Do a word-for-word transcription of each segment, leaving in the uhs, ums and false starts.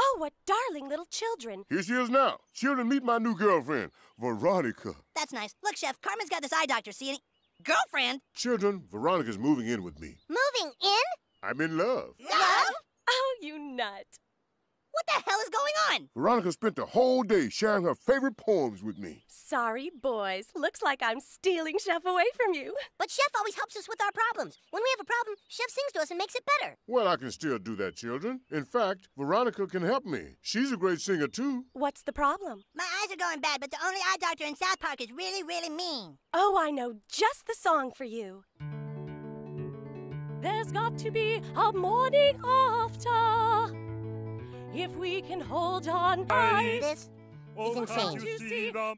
Oh, what darling little children. Here she is now. Children, meet my new girlfriend, Veronica. That's nice. Look, Chef, Carmen's got this eye doctor, see any... Girlfriend? Children, Veronica's moving in with me. Moving in? I'm in love. Love? Oh, you nut. What the hell is going on? Veronica spent the whole day sharing her favorite poems with me. Sorry, boys. Looks like I'm stealing Chef away from you. But Chef always helps us with our problems. When we have a problem, Chef sings to us and makes it better. Well, I can still do that, children. In fact, Veronica can help me. She's a great singer, too. What's the problem? My eyes are going bad, but the only eye doctor in South Park is really, really mean. Oh, I know just the song for you. There's got to be a morning after. If we can hold on tight. This Oh, is insane. can't you see them?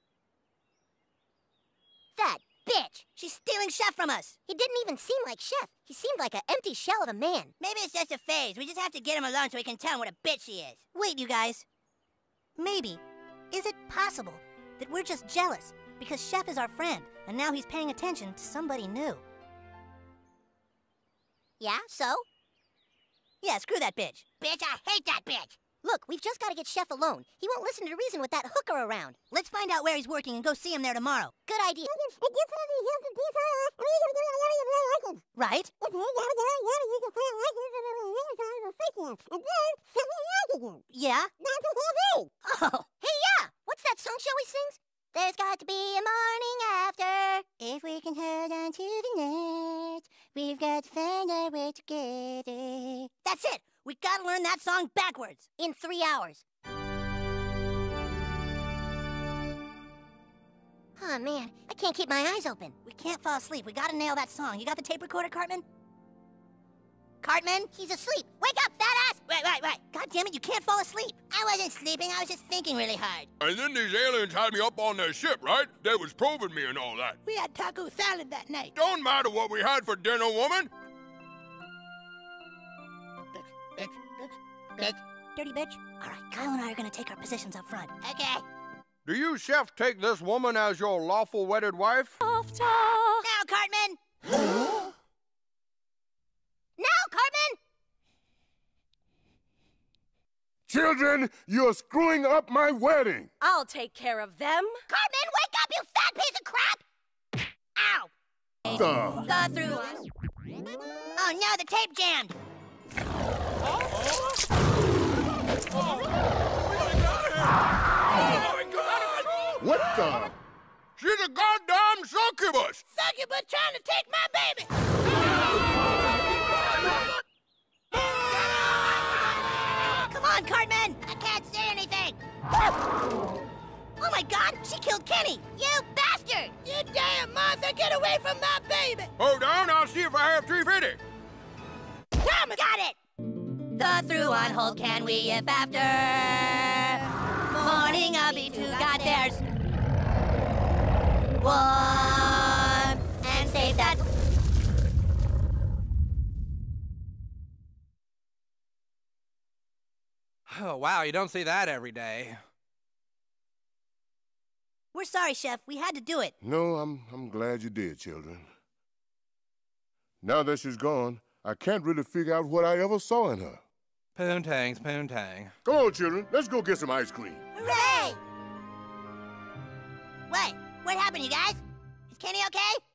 That bitch! She's stealing Chef from us. He didn't even seem like Chef. He seemed like an empty shell of a man. Maybe it's just a phase. We just have to get him alone so we can tell him what a bitch he is. Wait, you guys. Maybe. Is it possible that we're just jealous because Chef is our friend and now he's paying attention to somebody new? Yeah, so? Yeah, screw that bitch. Bitch, I hate that bitch. Look, we've just got to get Chef alone. He won't listen to reason with that hooker around. Let's find out where he's working and go see him there tomorrow. Good idea. Right? Yeah? Oh. Hey, yeah! What's that song she always sings? There's got to be a morning after. If we can hold on to the night, we've got to find our way together. That's it. We gotta learn that song backwards. In three hours. Oh, man. I can't keep my eyes open. We can't fall asleep. We gotta nail that song. You got the tape recorder, Cartman? Cartman? He's asleep. Wake up, fat ass! Wait, wait, wait. God damn it, you can't fall asleep. I wasn't sleeping. I was just thinking really hard. And then these aliens had me up on their ship, right? They was probing me and all that. We had taco salad that night. Don't matter what we had for dinner, woman. Bitch, bitch, bitch. Dirty bitch. All right, Kyle and I are gonna take our positions up front. Okay. Do you, Chef, take this woman as your lawful wedded wife? After. Now, Cartman! Now, Cartman! Children, you're screwing up my wedding. I'll take care of them. Cartman, wake up, you fat piece of crap! Ow! The... Go through. Oh, no, the tape jammed. What the... She's a goddamn succubus! Succubus trying to take my baby! Come on, Cartman! I can't say anything! Oh my God, she killed Kenny! You bastard! You damn Martha, get away from my baby! Hold on, I'll see if I have three fifty. Come, got it! The through on hold, can we if after morning of B two got theirs? Warm and safe, that's... Oh, wow, you don't see that every day. We're sorry, Chef. We had to do it. No, I'm, I'm glad you did, children. Now that she's gone, I can't really figure out what I ever saw in her. Poontang, poontang. Come on, children. Let's go get some ice cream. Hooray! Wait, what happened, you guys? Is Kenny okay?